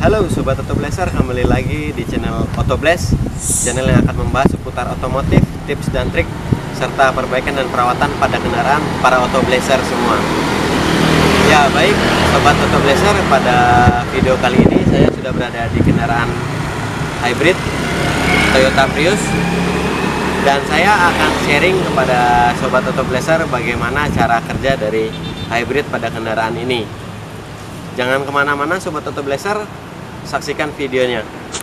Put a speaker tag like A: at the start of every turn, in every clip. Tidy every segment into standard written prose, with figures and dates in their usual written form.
A: Halo Sobat Auto Blazer, kembali lagi di channel Auto Blast, channel yang akan membahas seputar otomotif, tips dan trik, serta perbaikan dan perawatan pada kendaraan para Auto Blazer semua. Ya baik Sobat Auto Blazer, pada video kali ini saya sudah berada di kendaraan hybrid Toyota Prius, dan saya akan sharing kepada Sobat Auto Blazer bagaimana cara kerja dari hybrid pada kendaraan ini. Jangan kemana-mana Sobat Auto Blazer, saksikan videonya.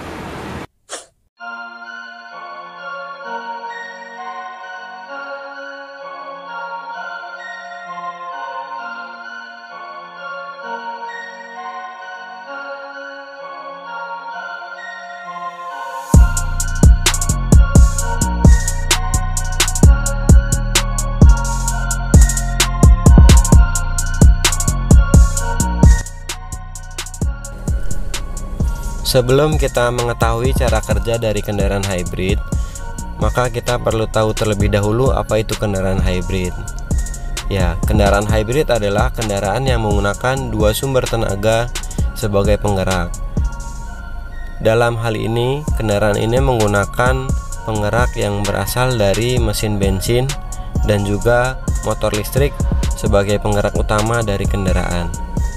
A: Sebelum kita mengetahui cara kerja dari kendaraan hybrid, maka kita perlu tahu terlebih dahulu apa itu kendaraan hybrid. Ya, kendaraan hybrid adalah kendaraan yang menggunakan dua sumber tenaga sebagai penggerak. Dalam hal ini, kendaraan ini menggunakan penggerak yang berasal dari mesin bensin dan juga motor listrik sebagai penggerak utama dari kendaraan.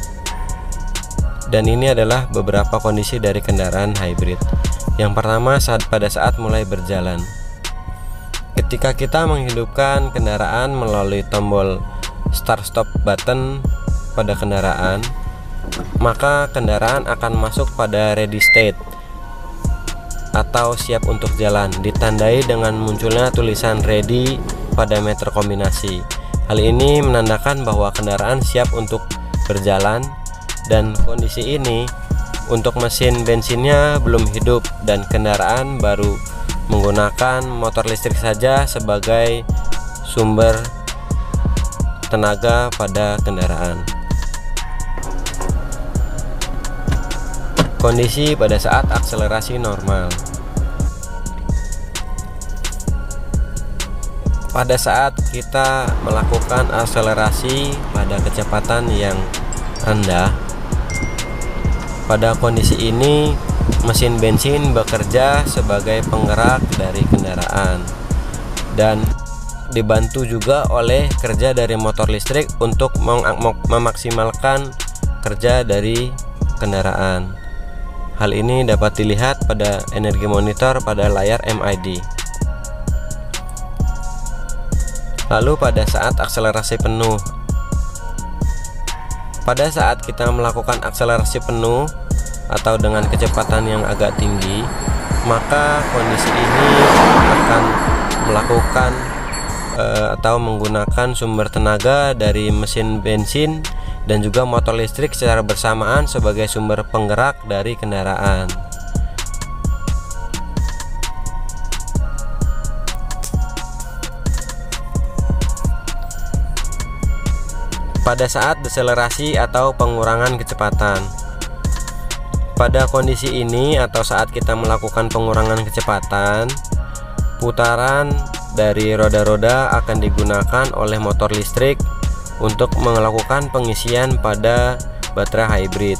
A: Dan ini adalah beberapa kondisi dari kendaraan hybrid. Yang pertama, pada saat mulai berjalan. Ketika kita menghidupkan kendaraan melalui tombol start stop button pada kendaraan, maka kendaraan akan masuk pada ready state atau siap untuk jalan, ditandai dengan munculnya tulisan ready pada meter kombinasi. Hal ini menandakan bahwa kendaraan siap untuk berjalan. Dan kondisi ini untuk mesin bensinnya belum hidup dan kendaraan baru menggunakan motor listrik saja sebagai sumber tenaga pada kendaraan. Kondisi pada saat akselerasi normal. Pada saat kita melakukan akselerasi pada kecepatan yang rendah, pada kondisi ini mesin bensin bekerja sebagai penggerak dari kendaraan dan dibantu juga oleh kerja dari motor listrik untuk memaksimalkan kerja dari kendaraan. Hal ini dapat dilihat pada energi monitor pada layar MID. Lalu pada saat akselerasi penuh, pada saat kita melakukan akselerasi penuh atau dengan kecepatan yang agak tinggi, maka kondisi ini akan melakukan atau menggunakan sumber tenaga dari mesin bensin dan juga motor listrik secara bersamaan sebagai sumber penggerak dari kendaraan. Pada saat deselerasi atau pengurangan kecepatan, pada kondisi ini atau saat kita melakukan pengurangan kecepatan, putaran dari roda-roda akan digunakan oleh motor listrik untuk melakukan pengisian pada baterai hybrid.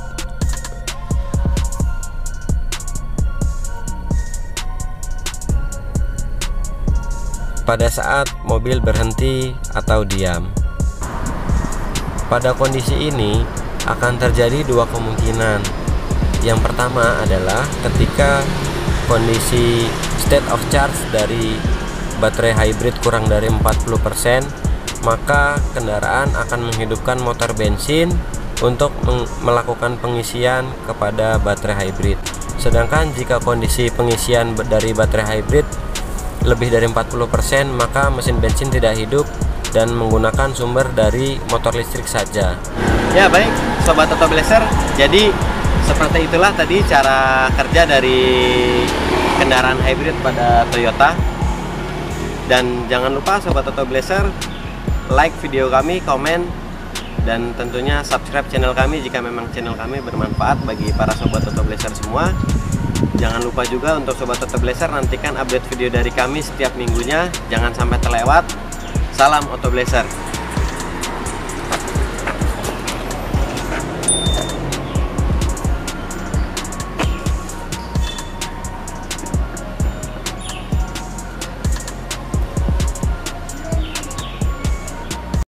A: Pada saat mobil berhenti atau diam, pada kondisi ini akan terjadi dua kemungkinan. Yang pertama adalah ketika kondisi state of charge dari baterai hybrid kurang dari 40%, maka kendaraan akan menghidupkan motor bensin untuk melakukan pengisian kepada baterai hybrid. Sedangkan jika kondisi pengisian dari baterai hybrid lebih dari 40%, maka mesin bensin tidak hidup dan menggunakan sumber dari motor listrik saja. Ya baik Sobat Auto Blazer, jadi seperti itulah tadi cara kerja dari kendaraan hybrid pada Toyota. Dan jangan lupa Sobat Auto Blazer, like video kami, komen, dan tentunya subscribe channel kami jika memang channel kami bermanfaat bagi para Sobat Auto Blazer semua. Jangan lupa juga untuk Sobat Auto Blazer, nantikan update video dari kami setiap minggunya, jangan sampai terlewat. Salam Auto Blazer.